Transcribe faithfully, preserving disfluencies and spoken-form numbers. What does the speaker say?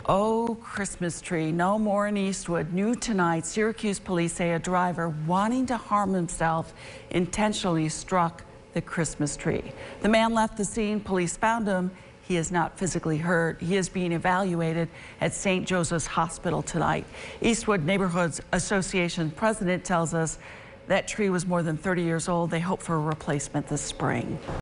Oh, Christmas tree, no more in Eastwood. New tonight, Syracuse Police say a driver wanting to harm himself intentionally struck the Christmas tree. The man left the scene. Police found him. He is not physically hurt. He is being evaluated at Saint Joseph's Hospital tonight. Eastwood Neighborhoods Association president tells us that tree was more than thirty years old. They hope for a replacement this spring.